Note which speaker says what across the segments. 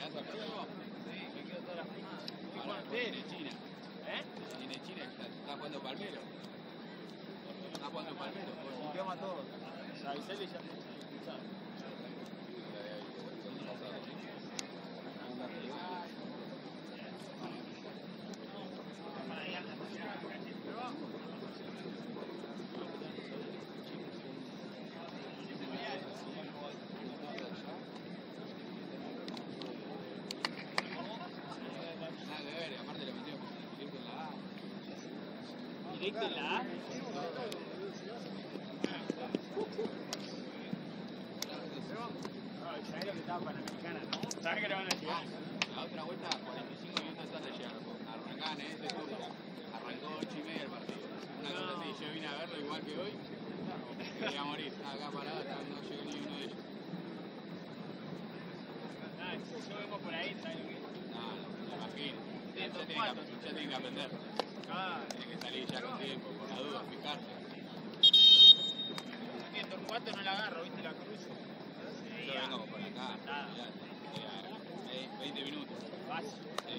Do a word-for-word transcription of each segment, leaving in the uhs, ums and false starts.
Speaker 1: ¿Quedás acá? Sí, me quedo toda la semana. Ahora tiene China. ¿Eh? Tiene China, está, está jugando Palmero. Está jugando Palmero.
Speaker 2: ¿Qué llama todo? Avisale ya.
Speaker 3: Directo en la A. ¿Sabes lo que estaba Panamericana, no? ¿Sabes que le van a llegar?
Speaker 1: La otra vuelta, cuarenta y cinco minutos tarde llegaron. Arrancaban en ese turno. Arrancó ocho y media el partido. Una cosa así, yo vine a verlo igual que hoy. Quería morir. Estaba acá parado, no llegó ni uno de ellos.
Speaker 3: Nada, si yo vengo por ahí, ¿sabes lo que es?
Speaker 1: No, no, me imagino. Ya tienen que, ya tienen que aprender.
Speaker 3: Ah,
Speaker 1: Tienen que salir ya con tiempo, por la duda, fijarse.
Speaker 3: en Torcuato no la agarro, ¿viste? La cruzo.
Speaker 1: Yo vengo por acá, ya, eh, veinte minutos.
Speaker 3: Vas.
Speaker 1: Sí.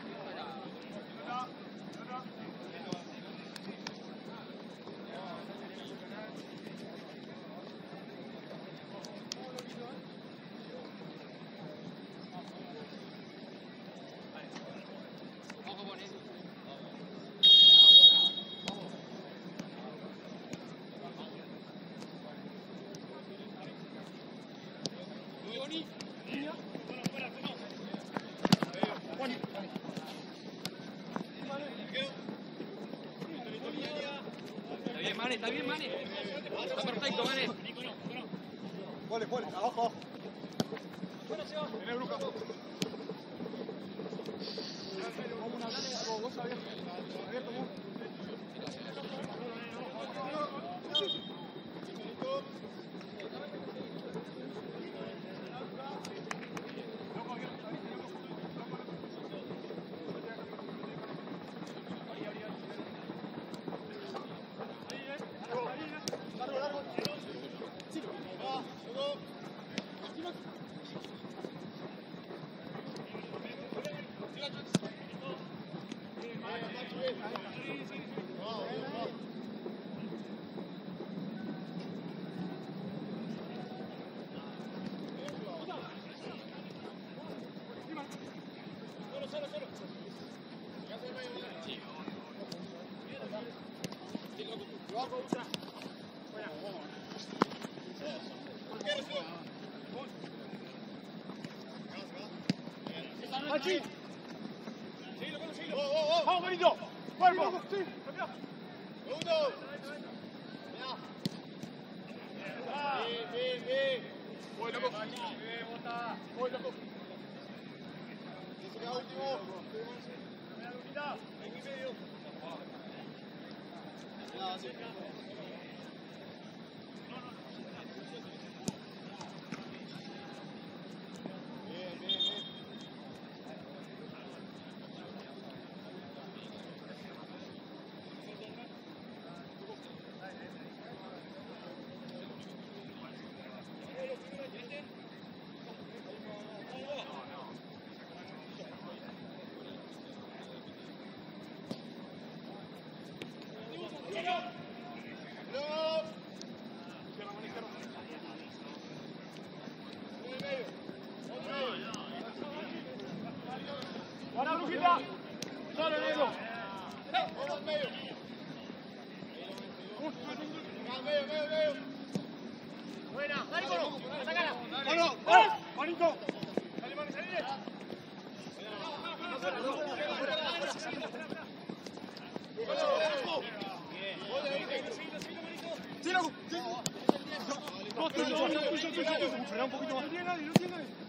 Speaker 1: Está bien, Mane, está bien, Mane. Está perfecto, Mane.
Speaker 2: Vole, vole, abajo, abajo. Viene Bruca. Vamos a hablar, vos sabías. Abierto, vos. ¡Aquí! ¡Vamos, Benito! ¡Cuerpo! ¡Sí! ¡Segundo! ¡Bien, bien, bien! ¡Voy, loco! ¡Voy, loco! ¡Ese queda último! ¡Aquí medio! ¡Cuidado, sí! ¡Buena, Brujita! ¡Sale, negro! ¡Vamos al medio! ¡Medio, medio, medio! ¡Buena! ¡Dale, Coro! ¡Atacala! ¡Bueno! ¡Vamos! ¡Manito! ¡Dale, mano, salile! ¡Sí, loco! ¡Sí! ¡No, tuyo, tuyo, tuyo, tuyo! ¡Espera un poquito más! ¡No tiene nadie, no tiene nadie!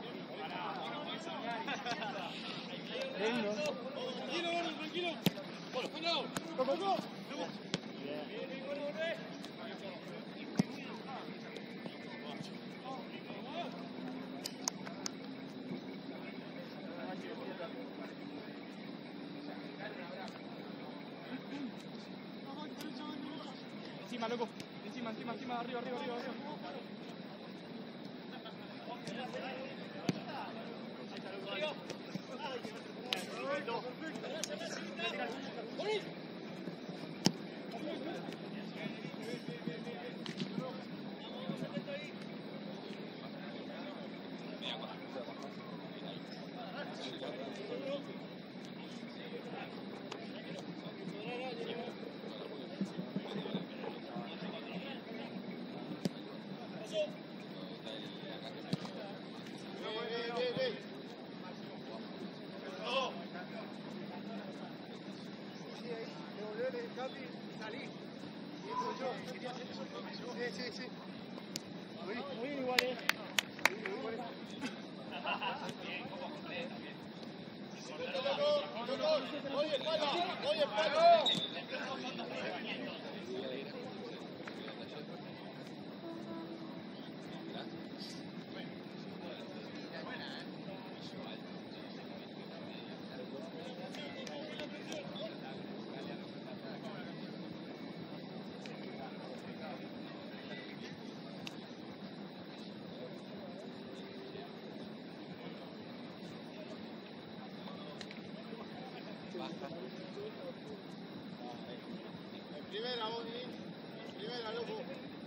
Speaker 2: Tranquilo, tranquilo. Encima, loco. Encima, encima, encima, arriba, arriba, arriba, arriba.
Speaker 4: Sí, sí, sí.
Speaker 2: Muy bien, igual, eh.
Speaker 4: Oye, palo, oye, palo. Primera, Boni. Primera, loco.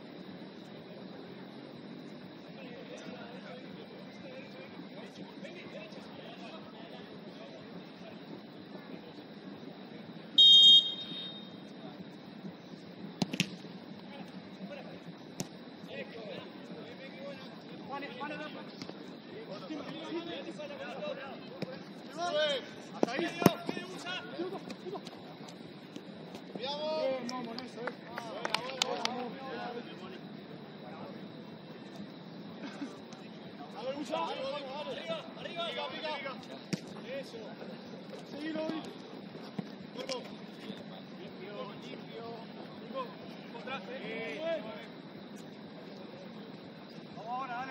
Speaker 4: Hasta ahí. Cuidado.
Speaker 2: Bien, vamos, eso, eh.
Speaker 4: A ver, usa. Arriba, arriba. Pica, pica. Eso.
Speaker 2: Seguilo, hoy.
Speaker 4: Gordo.
Speaker 3: Limpio, limpio. Encontraste.
Speaker 2: Vamos ahora, dale.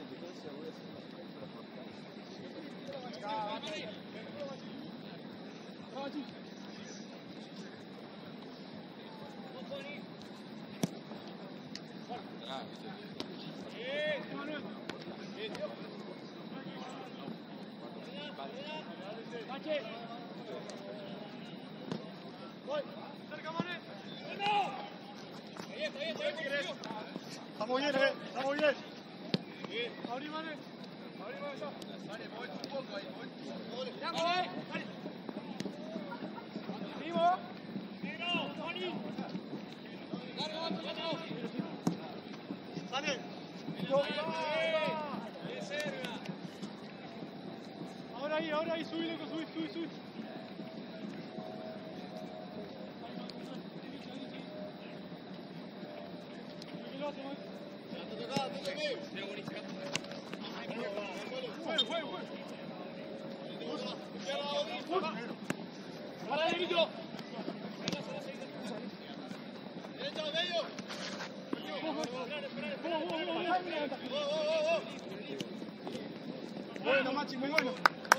Speaker 4: Estamos bien, eh. Estamos bien.
Speaker 2: Abrí, vale. Abrí, vale, ya.
Speaker 4: Vale, mueve un poco ahí, mueve.
Speaker 2: Ya, vale. Vale. Vivo.
Speaker 4: Sale.
Speaker 2: Ahora ahí, ahora ahí, subí, loco, subí, subí, subí.
Speaker 4: Te tocaba, te toqué.
Speaker 2: Juego, juego, juego.
Speaker 4: Para el micro. Derecha al medio.
Speaker 2: Bueno, Machi, muy bueno.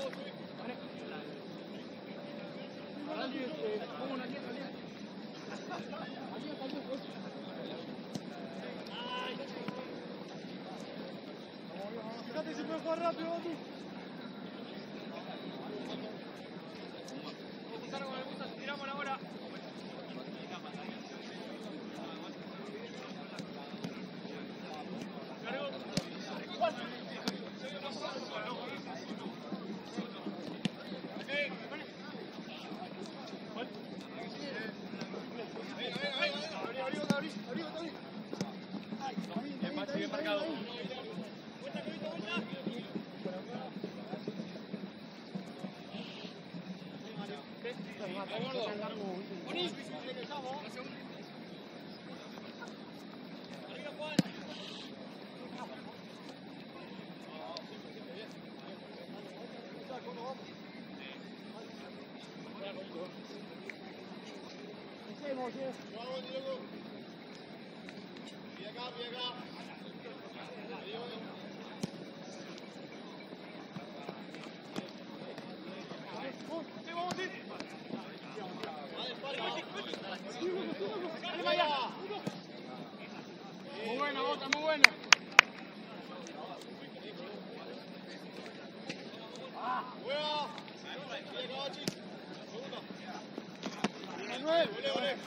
Speaker 2: Fíjate si puede jugar rápido, Batu.
Speaker 3: Tiramos ahora.
Speaker 2: Bien marcado. Hacemos, eh.
Speaker 4: Vamos, Diego. Y acá, y acá.
Speaker 2: Muy buena, Boca, muy buena.
Speaker 4: Juega. Y acá, Bachi. Segunda.
Speaker 2: Manuel.
Speaker 4: Volé, volé.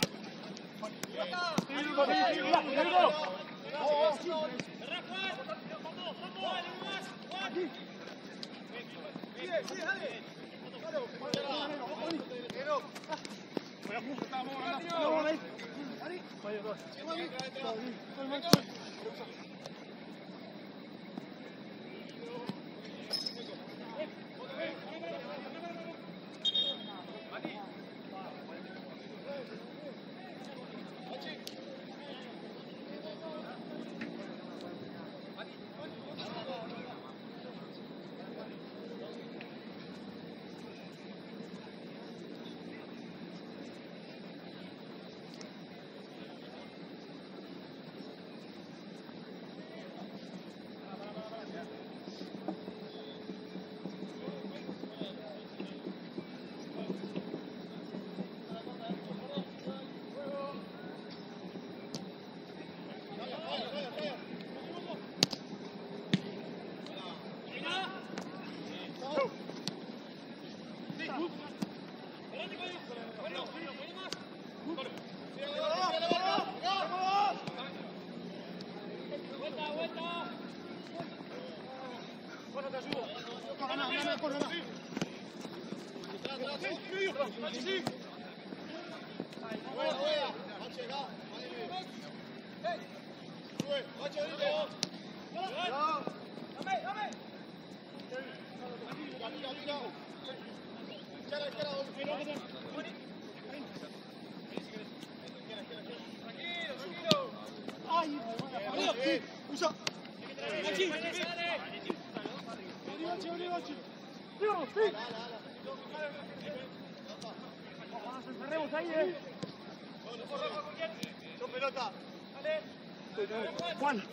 Speaker 2: Juan.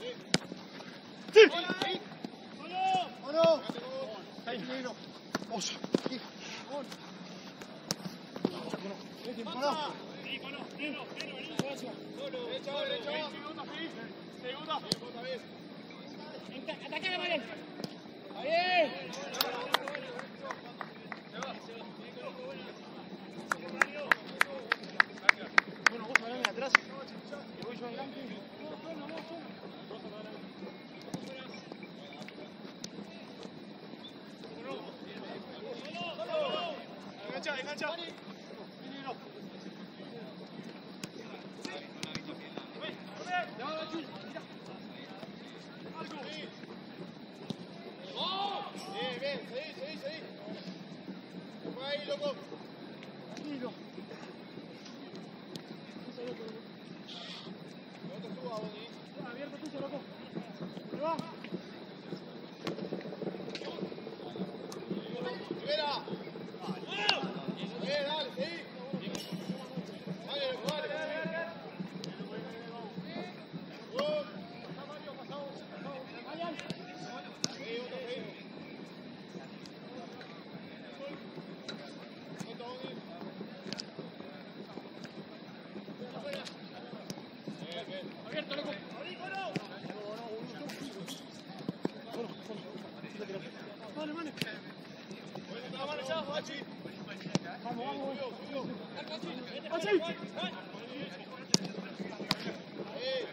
Speaker 2: Sí. ¿O no? Ahí. Vamos.
Speaker 3: Atacá, Manuel. Ahí.
Speaker 2: Bueno, vos hablame atrás. Que voy yo adelante. Engancha, engancha.
Speaker 4: Bien, bien, seguí, seguí, seguí. Fue ahí, loco.
Speaker 2: Tranquilo.
Speaker 4: No te subas, Boni.
Speaker 2: Abierto piso, loco. ¿Me va?
Speaker 4: Rivera. Bien, dale, seguí. Dale, loco, dale. Gol. Seguí, Bota, seguí. Bota, Boni. Bien, bien.
Speaker 2: Abierto, loco. Vale, vale.
Speaker 4: Bueno, la mano ya, Bachi.
Speaker 2: Vamos, vamos.
Speaker 4: Subió, subió.
Speaker 2: ¡Así!
Speaker 4: Ahí.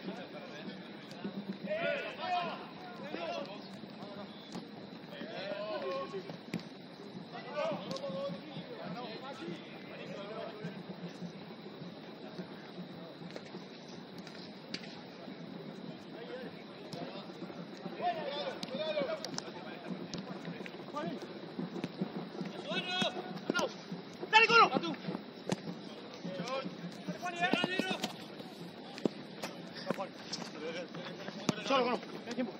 Speaker 2: ¡Dale, Colo! Solo, Colo. Hay tiempo.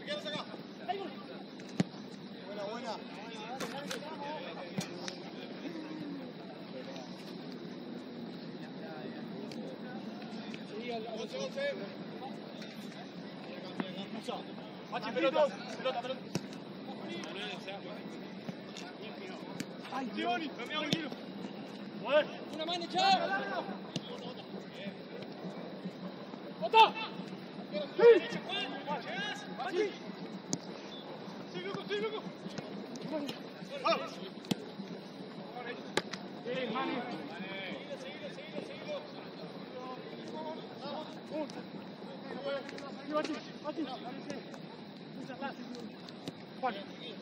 Speaker 2: Buena, buena. Machi, pelota, pelota, pelota. Ay, Giovanni, tranquilo. Joder.
Speaker 3: Una mano, chao. ¡Oto!
Speaker 2: Sí. Machi. Sí, loco, sí, loco. Vamos. Sí, Mani. Seguilo, seguilo, seguilo. Vamos. Machi, Machi. Muchas gracias. Juan.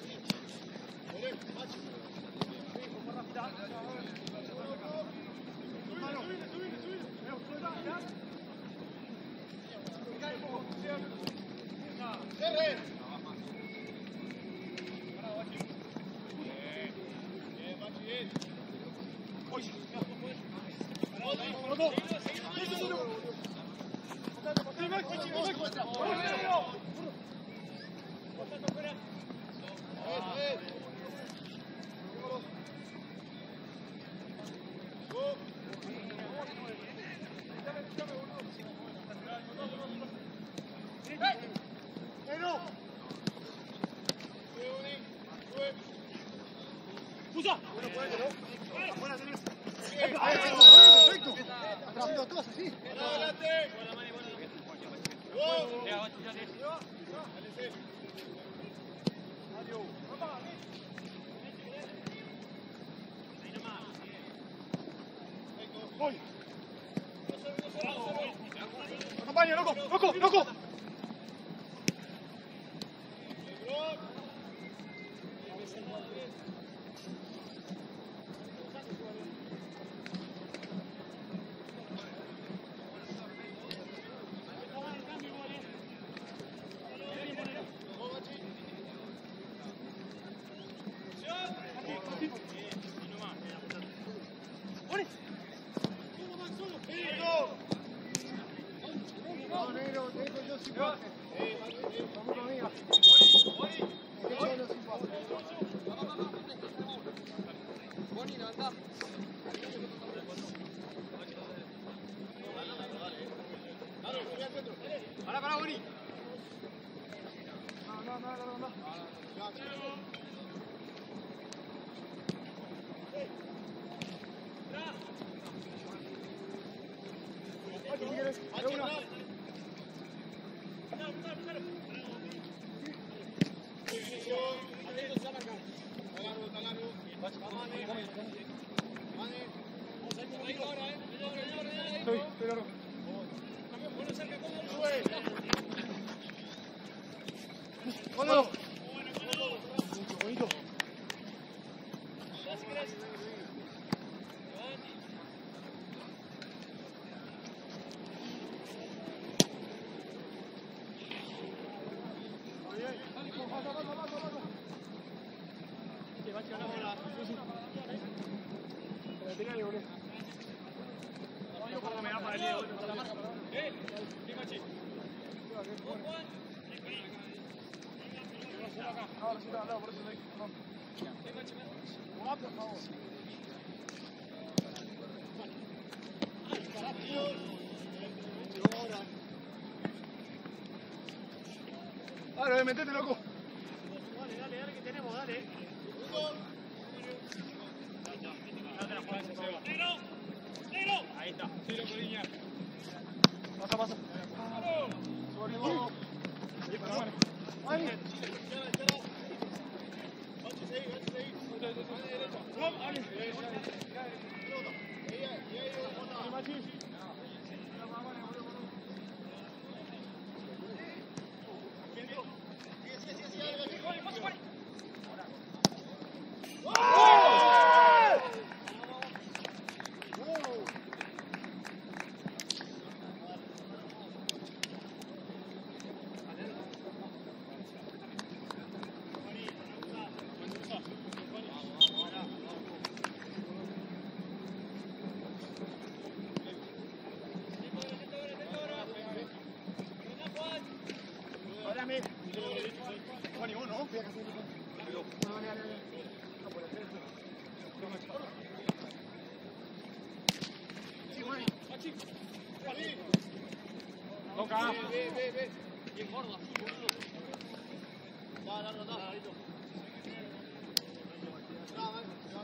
Speaker 2: Acompaña, loco, loco, loco. Pará, pará, Boni. No, no, no, no, no. Estoy, estoy largo. ¡Hola! Mucho bonito. Ahora sí, no, no, por eso no hay. No, por favor. Dale, metete, loco. Dale, dale, dale, que tenemos, dale. Ahí está. Cero, Coriña. Pasa, pasa. Sobre todo. Ahí, para, vale. Vale. Juan y vos, ¿no? Sí, Juan. Toca.
Speaker 4: Bien, bien, bien.
Speaker 2: Bien gordo, así, boludo.
Speaker 4: Da, largo, da, larito. Da, va, da.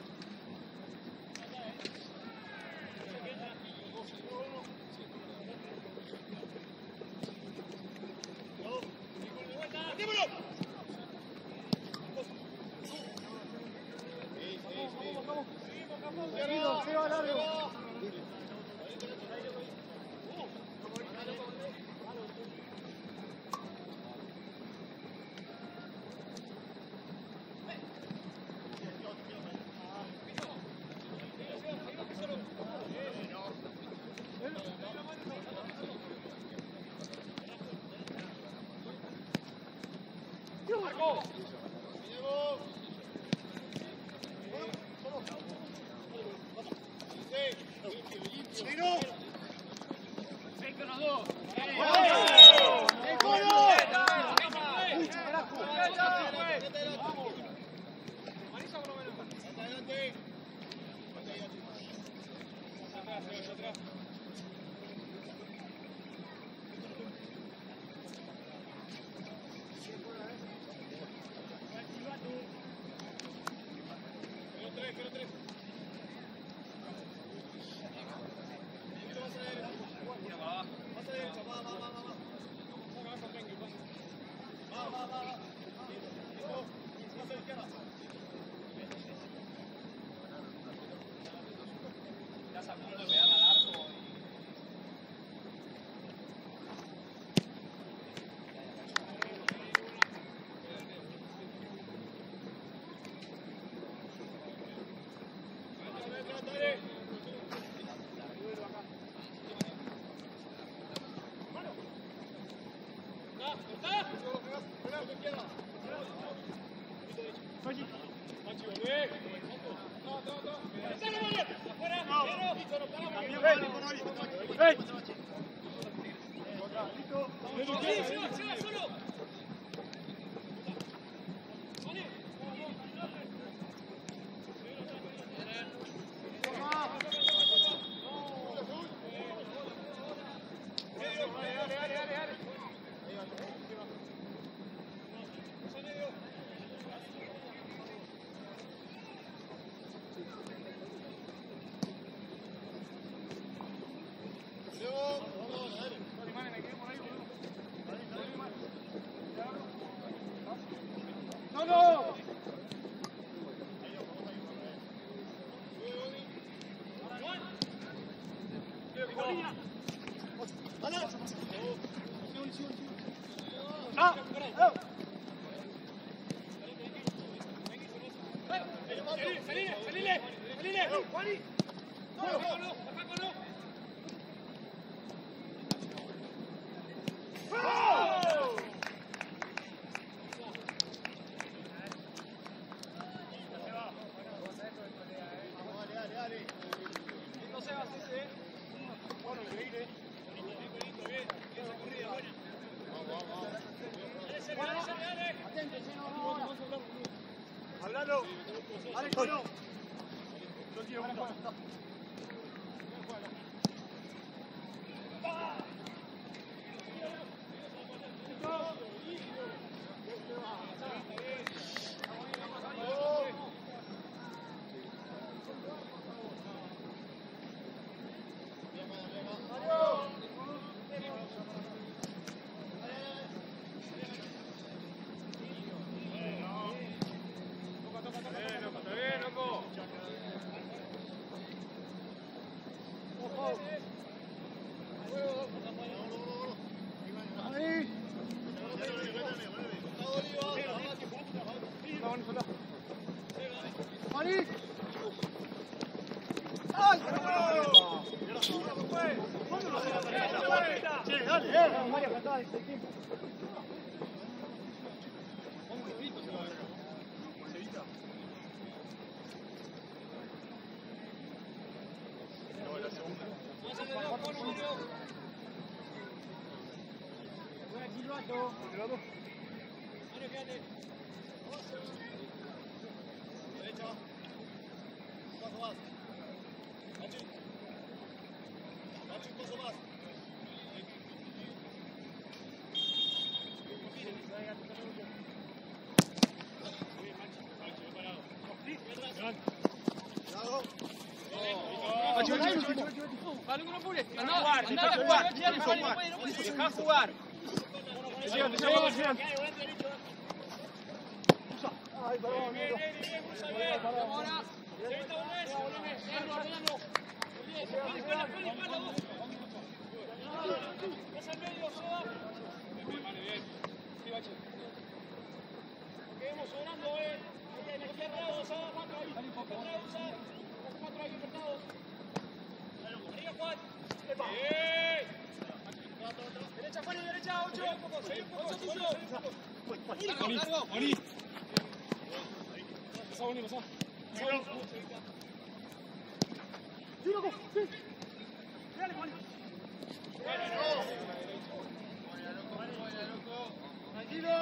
Speaker 2: Hablalo. Alex, no. No quiero una.
Speaker 3: Vale, no apures. Andá,
Speaker 2: Jugar,
Speaker 3: andá,
Speaker 2: dejá
Speaker 3: que
Speaker 2: jugar,
Speaker 3: puede tirar,
Speaker 2: dejá
Speaker 3: vale, no
Speaker 2: jugar.
Speaker 3: puede, no puede.
Speaker 2: Dejá jugar. Te sigan, te sigan, te sigan. Ay, perdón, negro.
Speaker 3: Ahora.
Speaker 2: Quedemos sobrando, eh. Ahí en el cerrado, Saba, cuatro ahí. Cuatro ahí, Saba. Cuatro ahí, apretados. Arriba, Juan. Epa. Derecha, Juan, y derecha, ocho. Seguí un poco, seguí un poco, tuyo.
Speaker 3: Largo,
Speaker 2: Morí. Pasá, Boni, pasá. Sí, loco, sí. Dale, Juan. Tranquilo.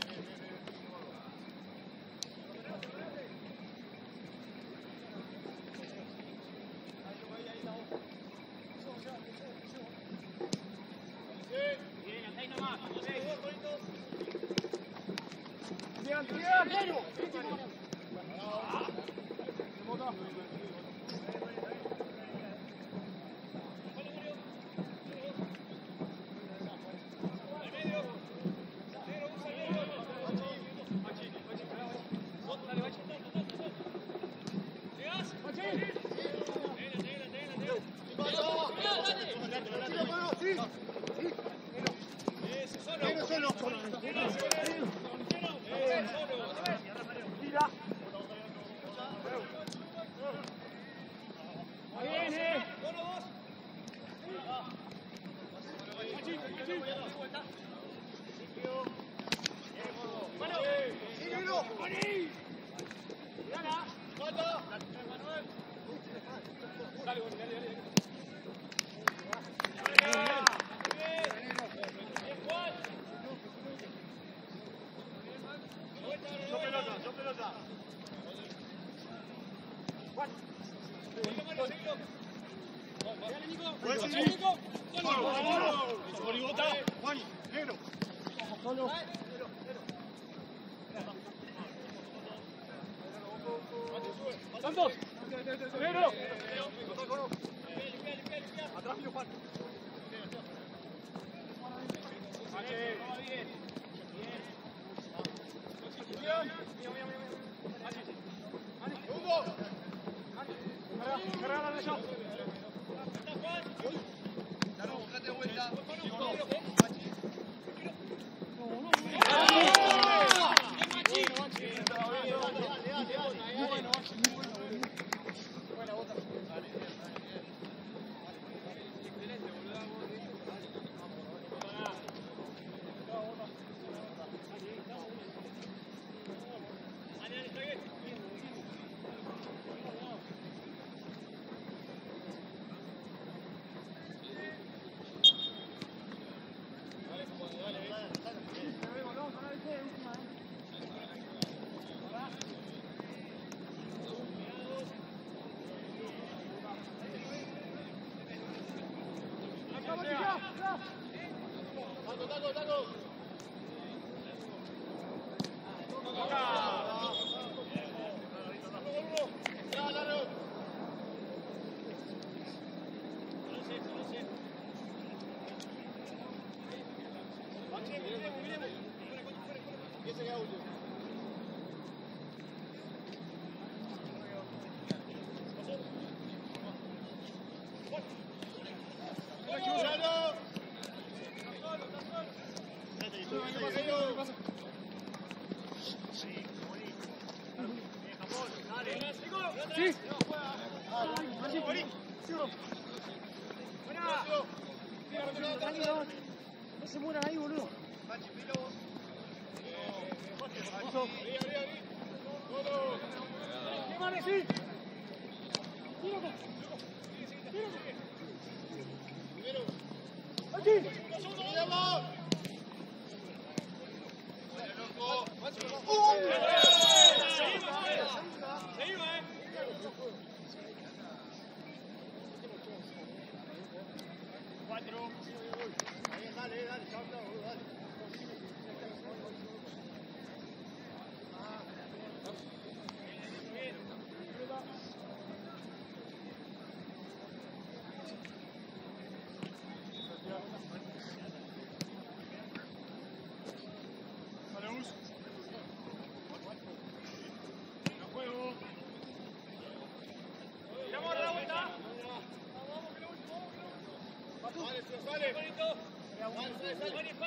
Speaker 2: Bien, hasta ahí nomás. Bien, bien, negro. ¡Santos! ¡Negro! Atrás, Milo Juan. ¡Hugo! ¡Cargala de ellos! ¡Date vuelta! Sí. Así, Mori. Buena. No se mueran ahí, boludo. ¿Qué más decís? Tírate. Tírate. Aquí. Cuatro. Dale, dale, chao, chao, dale.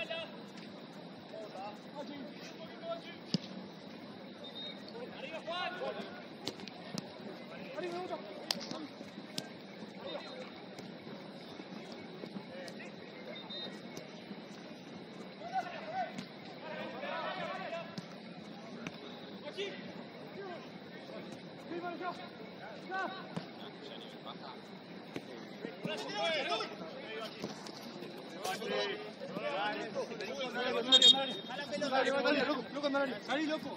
Speaker 2: Salí, loco.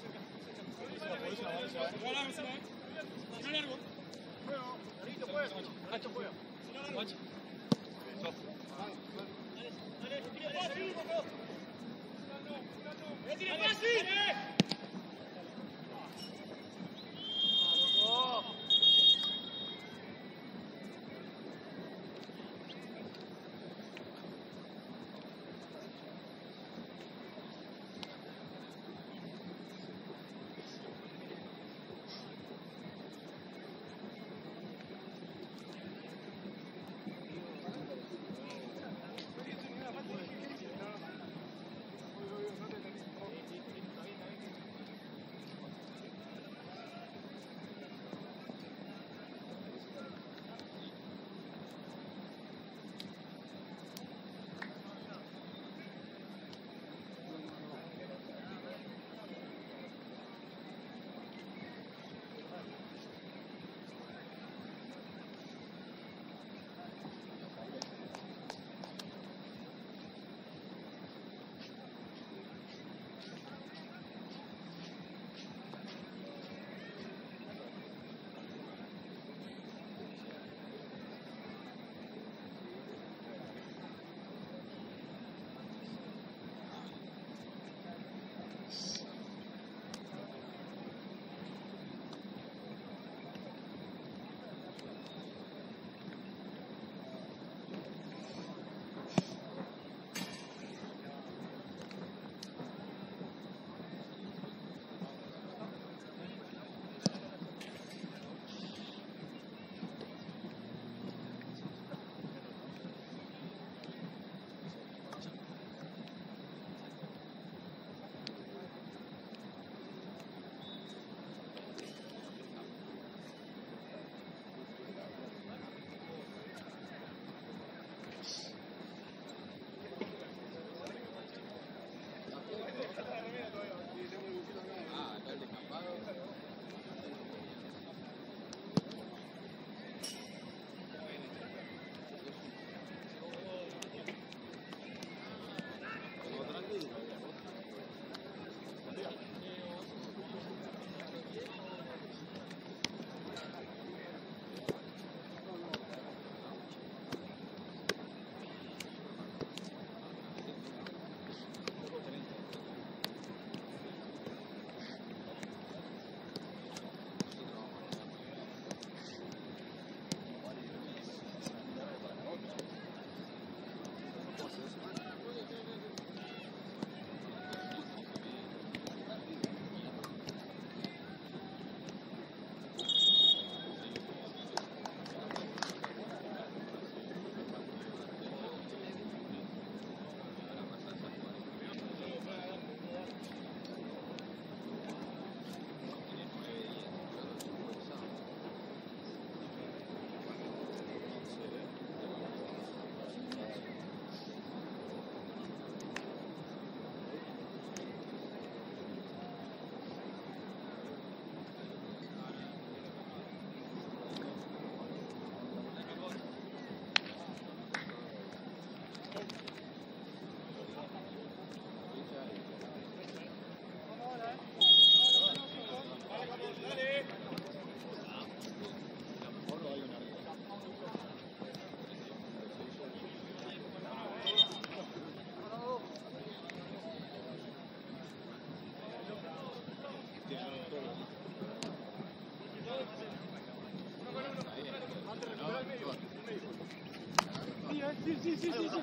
Speaker 3: Sí, sí, sí, sí.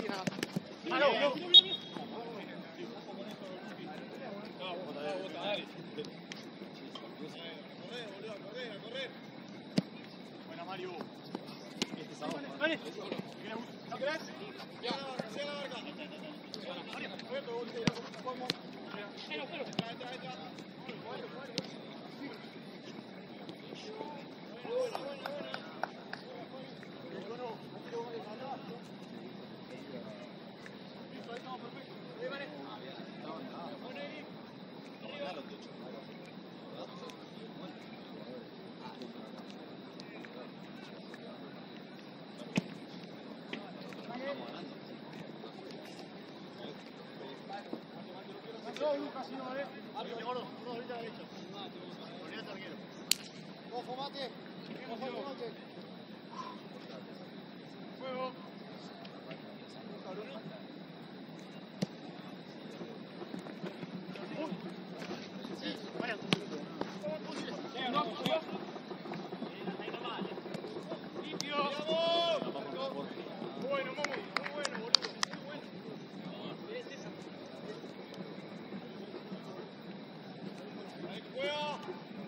Speaker 2: Ah, no, no. Buena, Mario. Vale. ¿No querés? Ya, ya la marca. No, Lucas, si no, ¿vale? Árbitro, gordo, uno ahorita a la derecha. Olvídate, arquero. Ojo, mate. Ojo, mate. Juego. Sí, bueno. Limpio. Bueno, muy bueno, boludo. Muy bueno. Juega.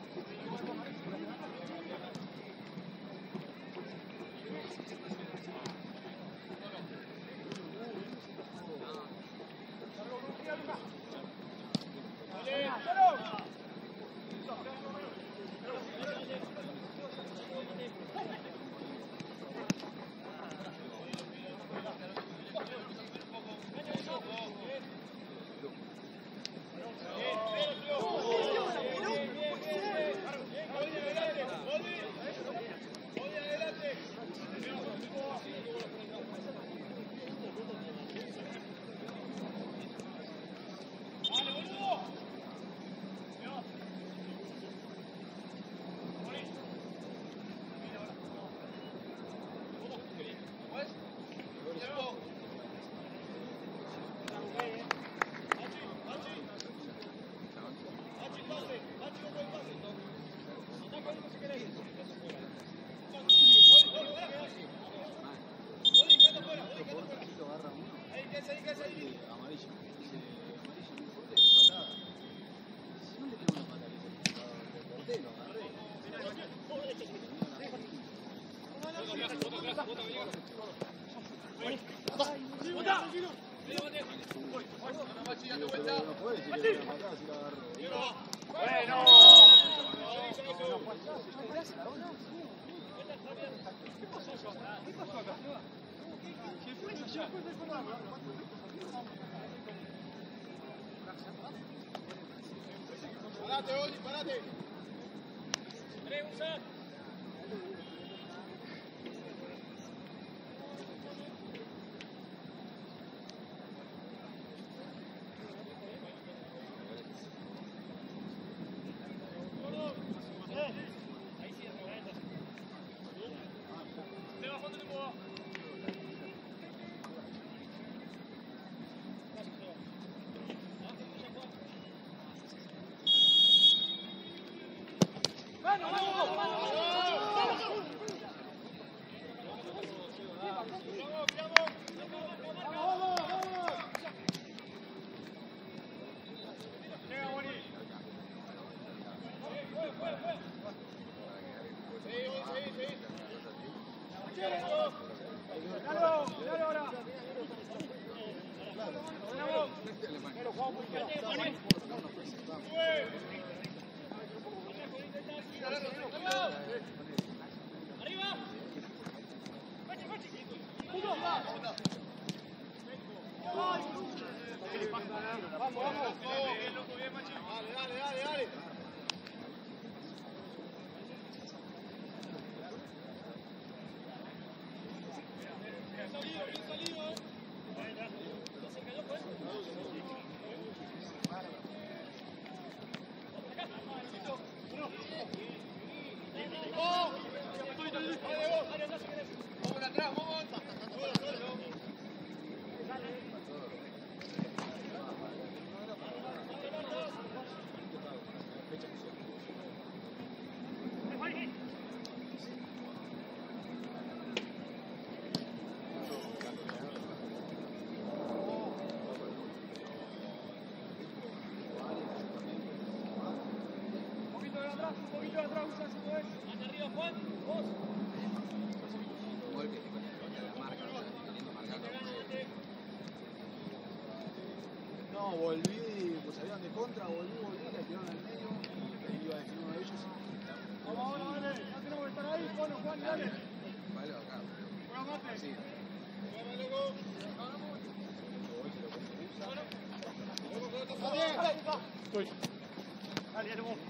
Speaker 2: Parate, Oli, parate. Usa.
Speaker 3: No, volví, pues salieron de contra, volví, volví, la
Speaker 2: Estoy. Dale, dale, vos.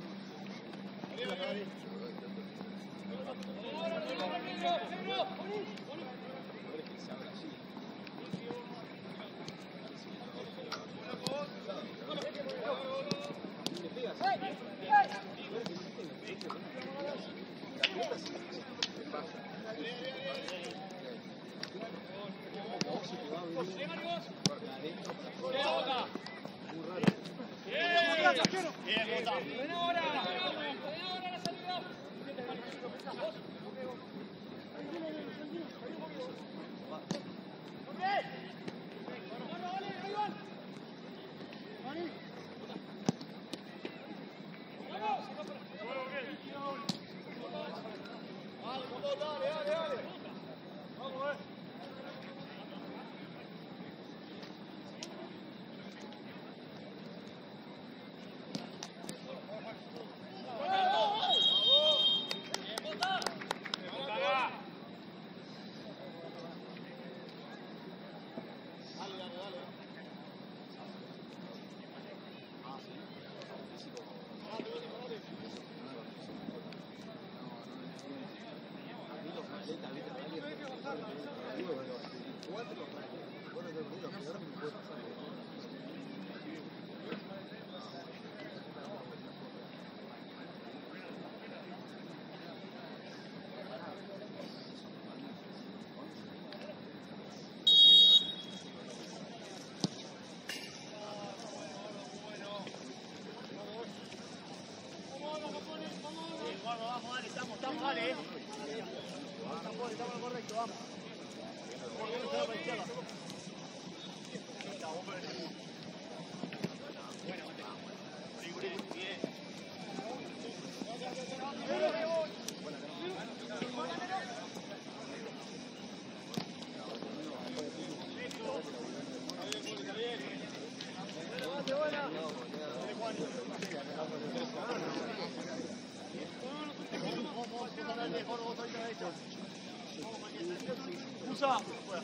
Speaker 2: Usa.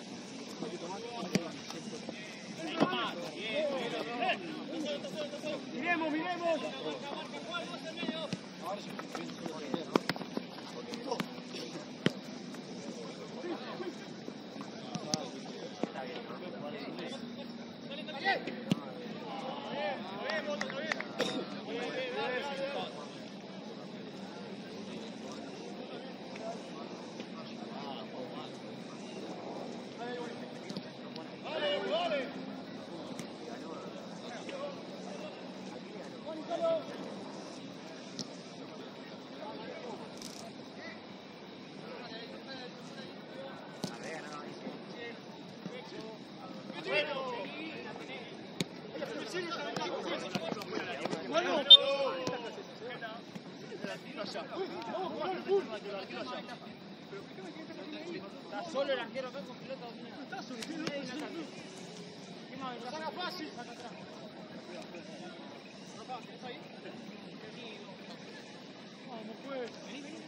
Speaker 2: Miremos, miremos.
Speaker 3: Está solo el arquero acá con pelota.
Speaker 2: Está solo, tiene una saca fácil. Vamos, pues. Vení, vení.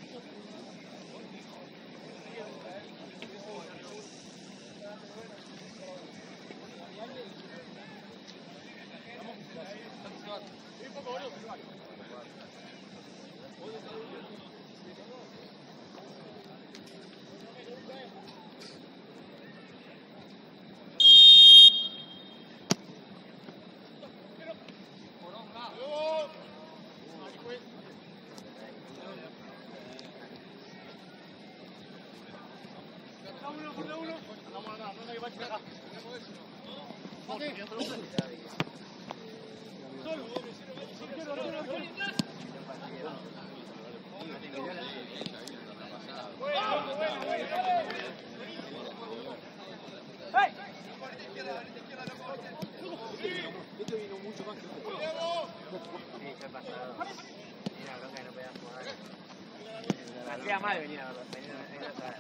Speaker 3: Hacía mal venir a verlo. Venir a traer.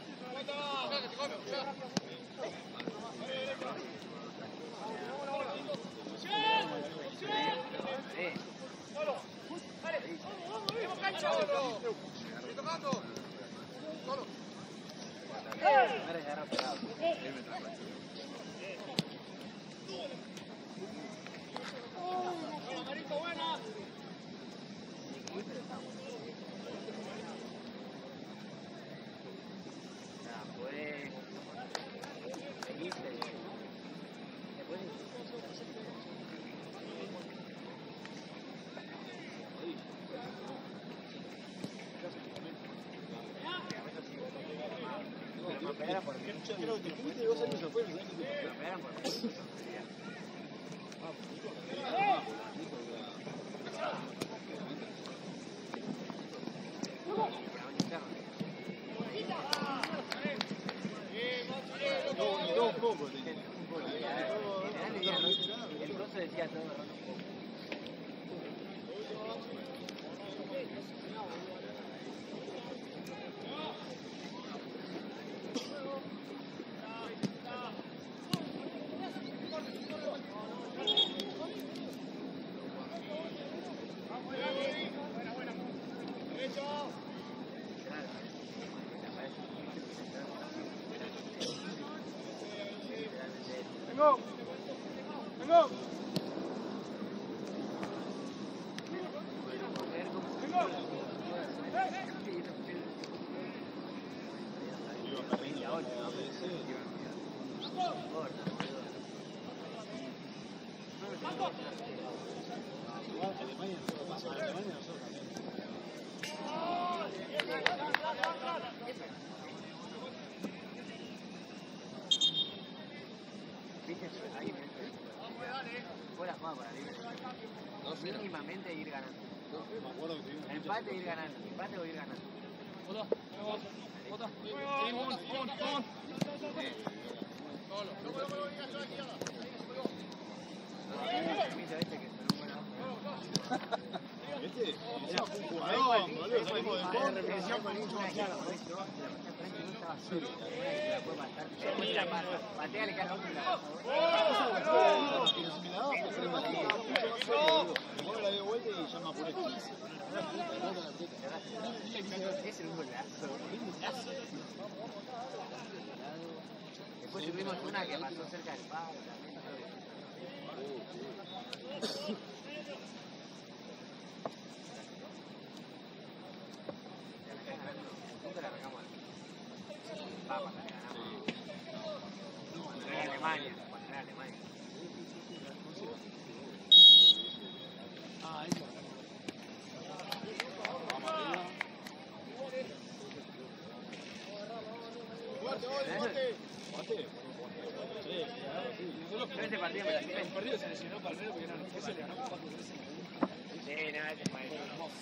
Speaker 4: ¡Vamos, cancha! ¡Estoy tocando! ¡Solo!
Speaker 3: Ahora ya era pegado.
Speaker 1: Él me trajo el chulo.
Speaker 2: Buena, Marito, buena.
Speaker 3: Ya, puede seguirse. Después pero me pegaron por mí.
Speaker 2: Yo creo que te fuiste dos años afuera.
Speaker 3: Me pegaron por mí.
Speaker 2: No, y dos pocos.
Speaker 3: El coso decía todo agarrando un poco.
Speaker 2: Vengo. Vengo.
Speaker 3: ¿Viste? Ahí me fuera jugada para libre. Mínimamente ir ganando.
Speaker 2: Me acuerdo que tuvimos
Speaker 3: Empate ir ganando. Empate o ir ganando. Permiso este que sonó buena hoja.
Speaker 2: Este era un jugador, boludo, salimos de fondo.
Speaker 3: Estaba solo. La puede pasar. Mira, pasa. Patea, le cae a otro y la pasa.
Speaker 2: Si me la daba, pues era más que después la dio vuelta y ya me apuré.
Speaker 3: Es un golazo. Después tuvimos una que pasó cerca del palo. Nunca la arrancamos al Papa, la ganamos. Cuando era Alemania, cuando era Alemania.
Speaker 2: Ah, eso. Vamos arriba.
Speaker 4: Guate, guate, guate.
Speaker 2: ¿Guate? Sí, claro, sí.
Speaker 3: Yo ese partido me la tiré.
Speaker 5: El partido se lesionó Palmero porque eran los le ganó cuatro tres.
Speaker 3: Sí, no, ese fue hermoso.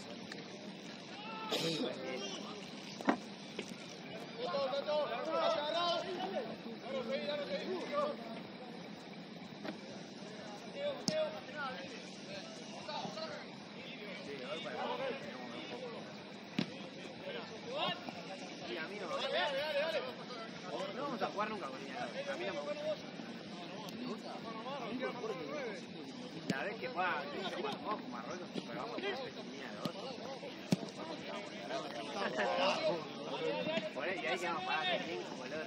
Speaker 4: Tato, tato. ¿Has agarrado? Dalo, seguí, dalo, seguí.
Speaker 3: Sí, a mí no.
Speaker 4: Dale, dale, dale.
Speaker 3: No vamos a jugar nunca con Línea dos. A mí no me gusta. La vez que juega, jugamos con Marruecos, pero vamos a jugar con Línea dos. Por ahí, y ahí quedamos parados de cinco, boludo.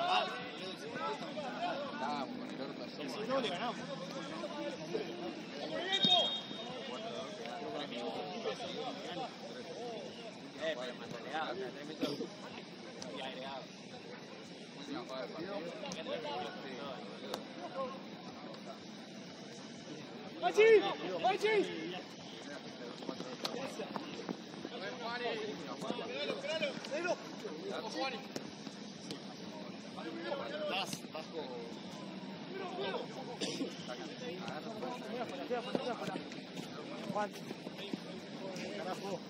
Speaker 1: Estábamos con el orto así.
Speaker 2: Si no, le ganamos.
Speaker 3: Eh, pero más agregado, o sea, tres metros y agregado.
Speaker 1: Última jugada del partido.
Speaker 2: ¡Machi! ¡Machi! Vas, vas con... Juan. Carajo.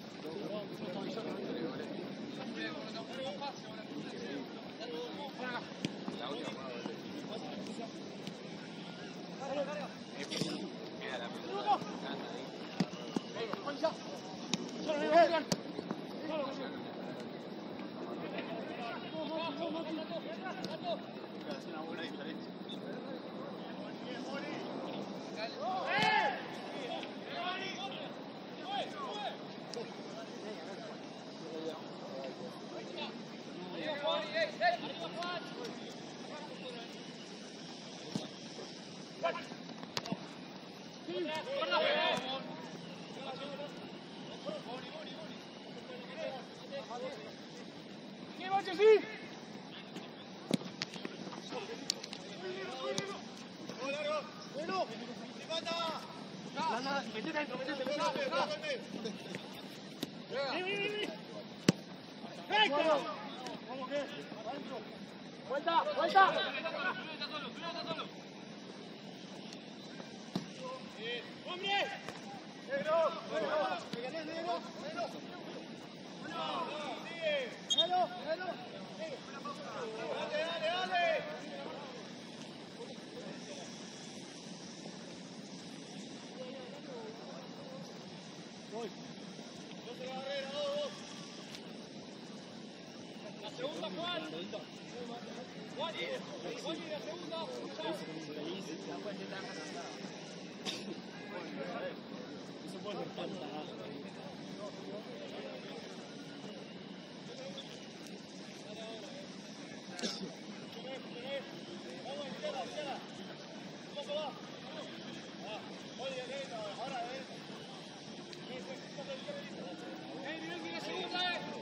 Speaker 1: La última jugada del Queda la pelota. Gana ahí.
Speaker 2: Hace una buena diferencia.
Speaker 4: Hey, hey, hey.
Speaker 2: Vuelta, vuelta. ¡Hombre! ¡Negro! ¡Negro! ¡Negro! ¡Negro! ¡Negro! ¡Negro! ¡Dale, dale, dale! Voy. Dos de la barrera, dos, dos. La segunda, Juan. Juan, Juan, y la segunda. Eso puede ser tanta. Vamos, izquierda, izquierda. ¿Cómo se va? Ah, oye, ahora, a ver. ¡Eh, Miguel, mira, segunda, eh!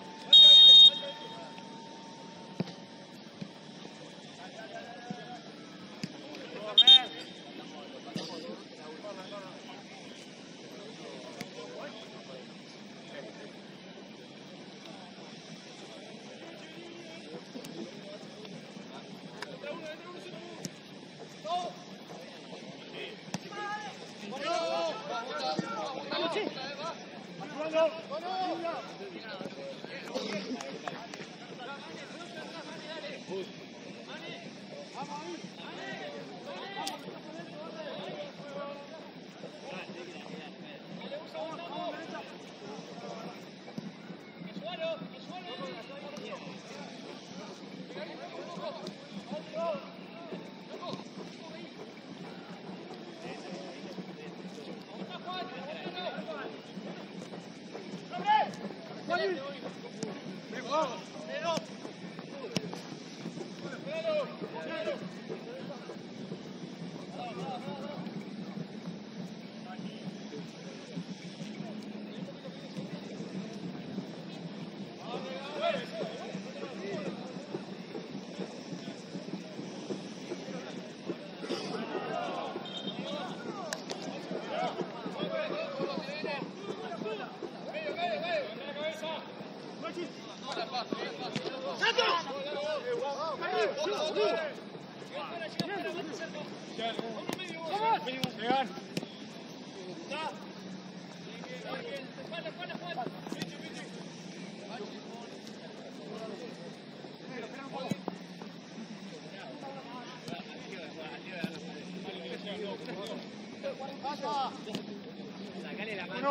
Speaker 3: Sacale la mano.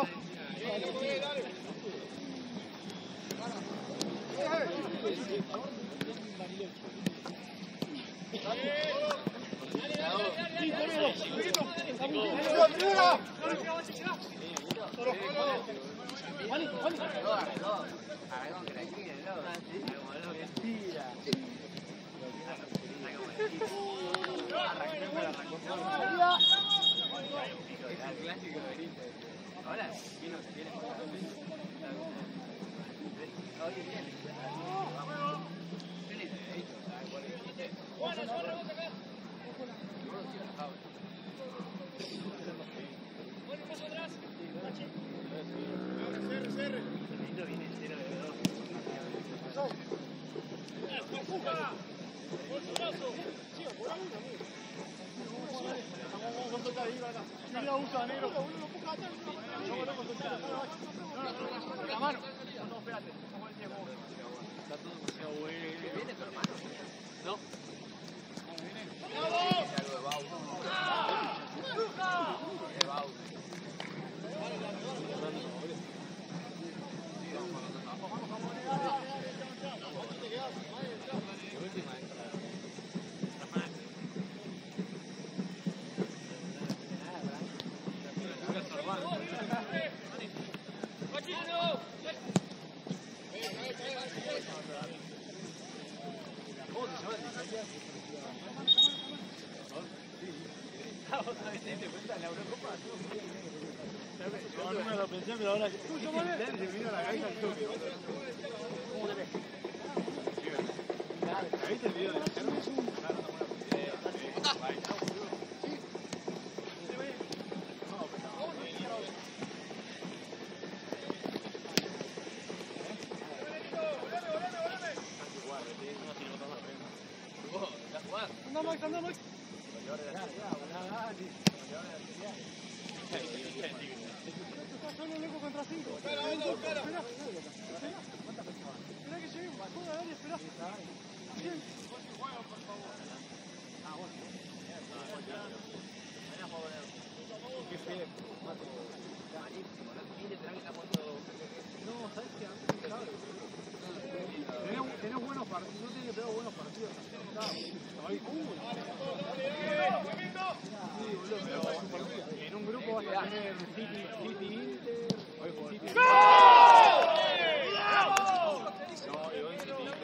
Speaker 3: Ahora vino, viene. Oye, viene.
Speaker 2: Juan, eso rebota acá. Bueno, paso atrás. Cierre, cierre.
Speaker 3: Viene entero de dos.
Speaker 2: ¡Empuja! ¡Por su brazo! Sí, por ahí, amigo. Vamos a tocar ahí, acá. Mira, usa, negro. La mano. No, espérate. Vamos al tiempo.
Speaker 3: Está todo demasiado bueno. ¿Viene tu hermano? No.
Speaker 2: No me lo pensé, pero ahora... Se vino la cabeza al toque. ¿Cómo tenés? ¿Viste el video de la cerveza? Mike, anda, Mike. Está solo loco contra cinco. Espera, espera, espera. Espera que llegue, bajó de área, espera. Bien.
Speaker 3: Qué feo. Malísimo, ¿no? ¿Quién tendrá que estar puesto?
Speaker 5: No, ¿sabes qué? Tenés, tenés buenos partidos, no tenés que pegar buenos partidos. Ahí, uh, sí, boludo, pero en un grupo vas a tener City, City, Inter, City. ¡Gol!
Speaker 3: No, y hoy City Inter.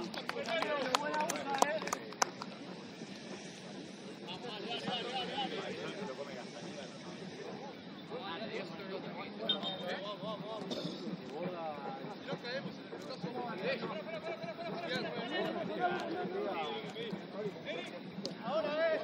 Speaker 2: Ahora es.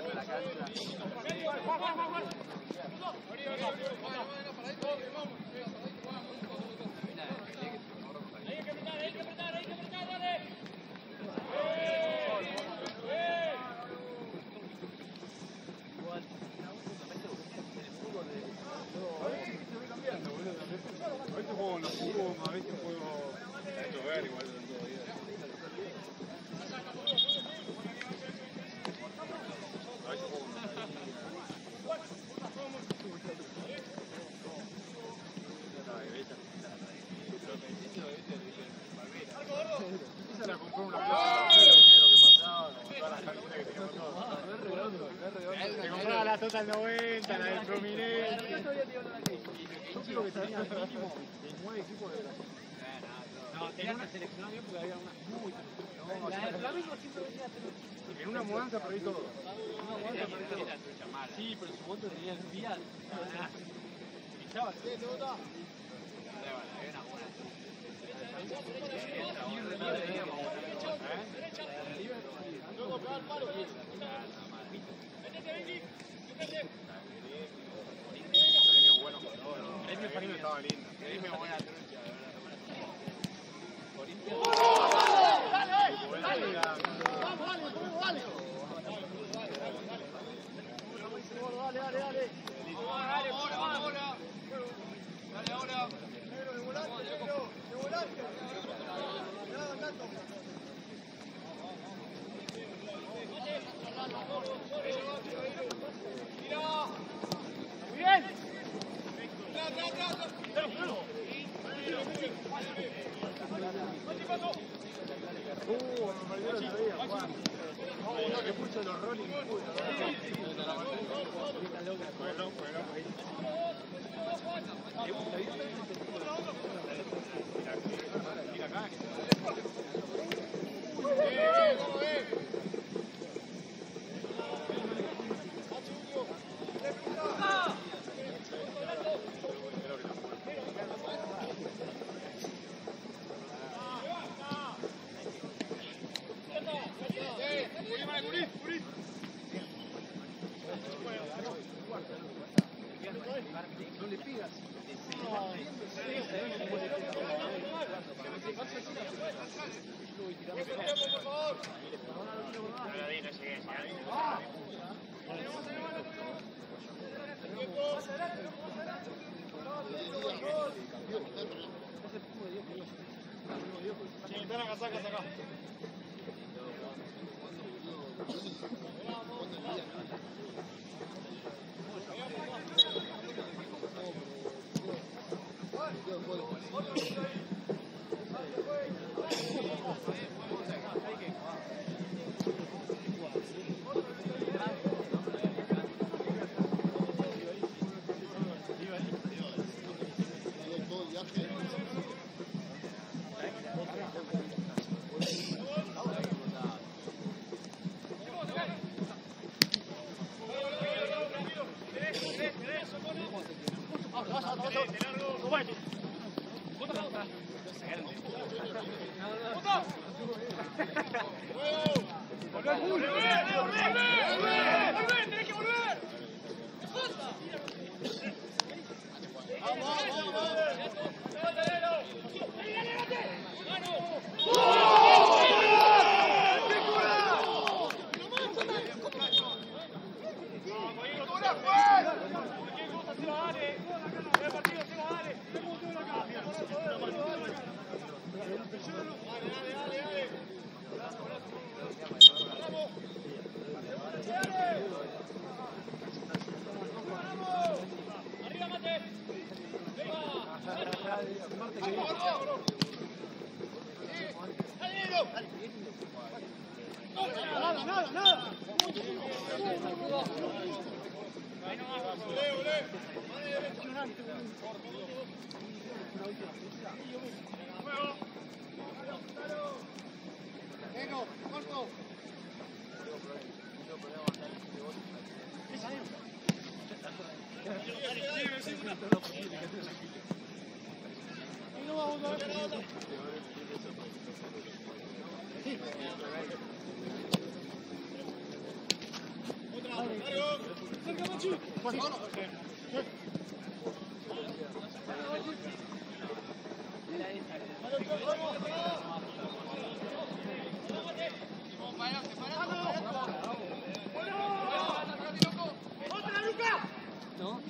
Speaker 3: Se compraba la Total noventa, la del Prominente.
Speaker 5: Yo creo que tenía mínimo de nueve equipos de Brasil. No, tenía una seleccionada bien porque había unas muy... No, la del Flamengo siempre venía a tener...
Speaker 3: En una mudanza perdí todo.
Speaker 5: Una mudanza perdí todo. Sí, pero en su momento tenía el Fiat. Brillaba.
Speaker 2: Sí, te vota. Luego pegar el palo.
Speaker 3: Premio bueno con todo, ¿no? Premio para mí estaba lindo. Premio buena trucha, de verdad.
Speaker 2: Dale, dale. Vamos, dale, podemos, dale. Dale, dale, dale.
Speaker 1: Ahora, ahora, ahora. Dale, ahora.
Speaker 2: Negro, de volante, negro, de volante. No hagan tanto. Bien.
Speaker 3: Uh, me perdió el otro día, Juan. No, que puso los Rolling. Bueno, bueno, ahí. Mira acá.
Speaker 5: No le pidas.
Speaker 2: Ven acá, saca, saca.
Speaker 5: Marte que viene.
Speaker 2: Nada, nada, nada. Vengo, corto. Y no vamos a ver nada. Cerca, Machi. ¡Otra, Luca!
Speaker 5: No, no.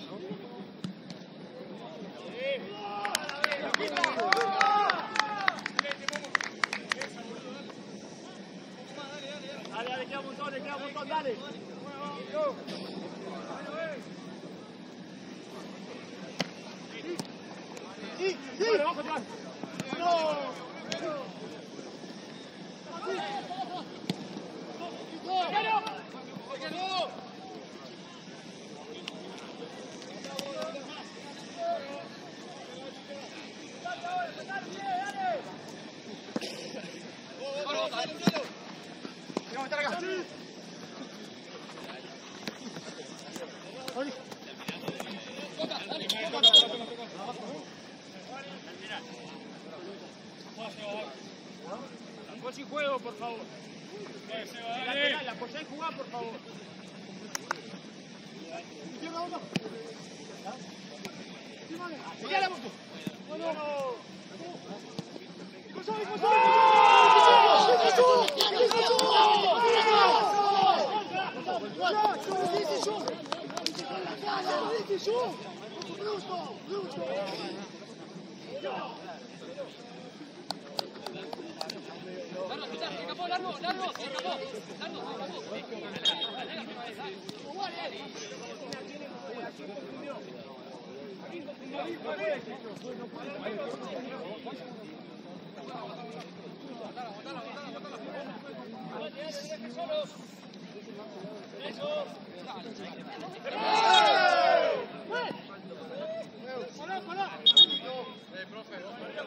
Speaker 2: Dale, dale, queda un montón, le queda un montón, dale. Sí, sí. Vale, vamos atrás. No. Sin juego, por favor. La apoyá y jugá, por favor. Izquierda, uno. Sigue la moto. Bueno. ¡Cosó, cosó!
Speaker 6: Largo, escuchá, se escapó, largo, largo, se escapó, largo, se
Speaker 2: ¡Pará, pará!
Speaker 4: Eh, profe.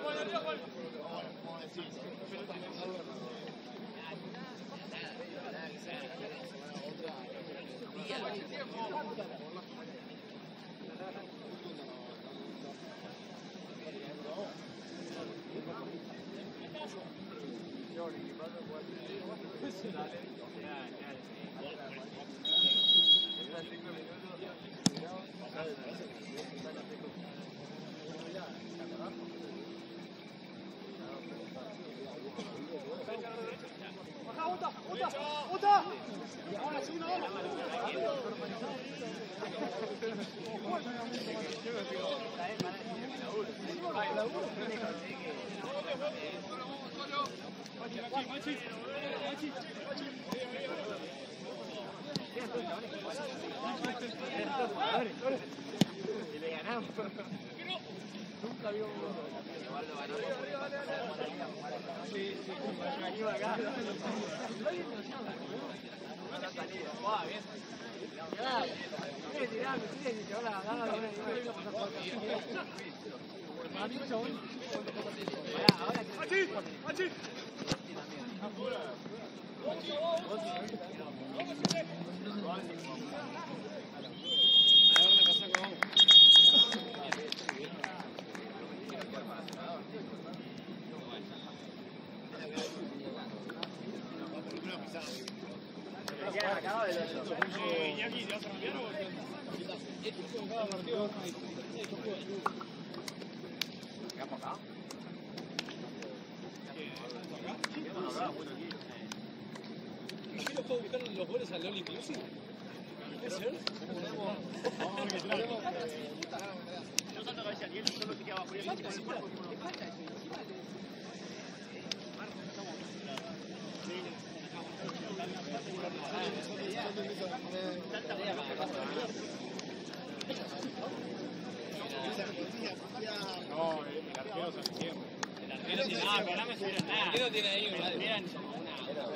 Speaker 2: ¡Otra, otra, otra! Ahora sí, ahora.
Speaker 3: Y le ganamos. Nunca vio uno. Igual lo ganamos. Sí, sí, aquí va acá. Una salida. ¡Guau! Bien. Sigue tirando, sigue tirando. Ahora gana la buena. Ahora que...
Speaker 2: ¡Machi! ¡Machi!
Speaker 3: Acaba de ver.
Speaker 2: Iñaki, ¿te vas a cambiar o...?
Speaker 3: ¿Quedamos acá?
Speaker 5: ¿Qué nos puedo ubicar los goles al All Inclusive? ¿Puede ser?
Speaker 2: Yo salto cabeza y él solo se queda abajo. Y él con el cuerpo.
Speaker 4: No, eh.
Speaker 3: No, pero no me subieron nada.
Speaker 6: ¿Qué no tiene ahí?
Speaker 3: Me subieron una.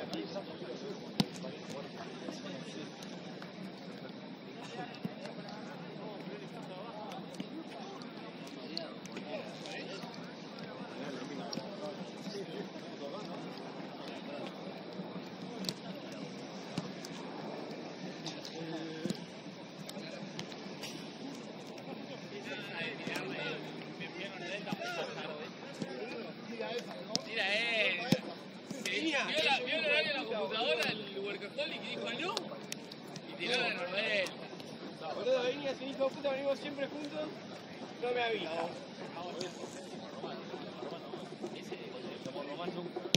Speaker 6: Mira, eh. Vio, la, vio el horario de la computadora, el workaholic, y dijo no. Y tiró de Norbert.
Speaker 5: Boludo, venía ese hijo de puta, venimos siempre juntos. No me avisa.
Speaker 6: Ese,